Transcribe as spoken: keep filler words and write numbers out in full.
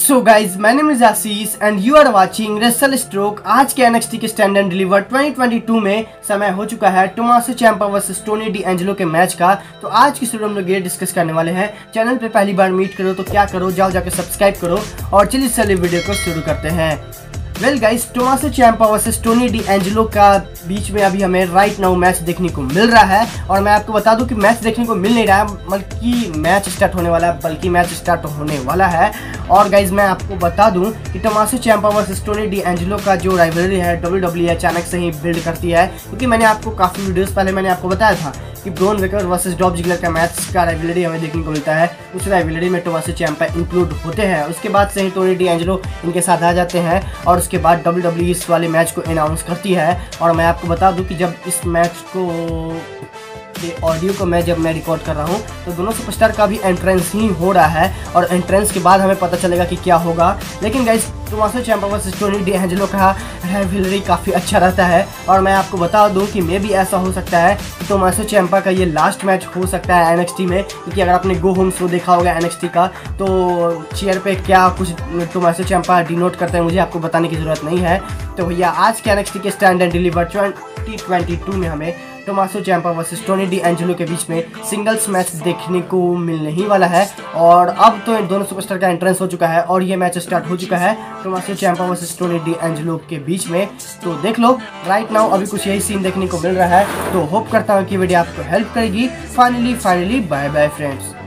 So guys my name is Ashish and you are watching wrestle stroke. आज के NXT के stand and deliver twenty twenty two में समय हो चुका है Tommaso Ciampa versus Tony D'Angelo के मैच का। तो आज की वीडियो में हम लोग ये डिस्कस करने वाले हैं। चैनल पे पहली बार मीट करो तो क्या करो, जाओ जाके सब्सक्राइब करो और चलिए चलिए वीडियो को शुरू करते हैं। Well guys, Tommaso Ciampa versus Tony D'Angelo का बीच में अभी हमें राइट नाउ मैच देखने को मिल रहा है। और मैं आपको बता दूं कि मैच देखने को मिल नहीं रहा है, बल्कि मैच स्टार्ट होने वाला है बल्कि मैच स्टार्ट होने वाला है। और गाइज मैं आपको बता दूं कि Tommaso Ciampa versus Tony D'Angelo का जो राइवलरी है डब्ल्यू डब्ल्यू ई अचानक से ही बिल्ड करती है, क्योंकि मैंने आपको काफ़ी वीडियोस पहले मैंने आपको बताया था कि Bron Breakker versus Dolph Ziggler का मैच का राइवलरी हमें देखने को मिलता है। उस राइवलरी में टोमासो चिएम्पा इंक्लूड होते हैं। उसके बाद से ही टोनी डी एंजेलो इनके साथ आ जाते हैं और उसके बाद डब्ल्यू डब्ल्यू ई इस वाले मैच को अनाउंस करती है। और मैं आपको बता दूं कि जब इस मैच को ये ऑडियो को मैं जब मैं रिकॉर्ड कर रहा हूँ तो दोनों सुपरस्टार का भी एंट्रेंस ही हो रहा है और एंट्रेंस के बाद हमें पता चलेगा कि क्या होगा। लेकिन guys, Tommaso Ciampa versus Tony D'Angelo का राइवलरी काफ़ी अच्छा रहता है। और मैं आपको बता दूं कि मे भी ऐसा हो सकता है कि टोमासो चिएम्पा का ये लास्ट मैच हो सकता है एनएक्सटी में, क्योंकि अगर आपने गो होम शो देखा होगा एनएक्सटी का तो चेयर पे क्या कुछ टोमासो चिएम्पा डिनोट करते हैं मुझे आपको बताने की ज़रूरत नहीं है। तो भैया आज के एनएक्सटी के stand and deliver twenty twenty two में हमें Tommaso Ciampa versus Tony D'Angelo के बीच में सिंगल्स मैच देखने को मिलने ही वाला है। और अब तो इन दोनों सुपरस्टार का एंट्रेंस हो चुका है और ये मैच स्टार्ट हो चुका है Tommaso Ciampa versus Tony D'Angelo के बीच में। तो देख लो राइट नाउ अभी कुछ यही सीन देखने को मिल रहा है। तो होप करता हूँ कि वीडियो आपको हेल्प करेगी। Finally finally bye bye friends.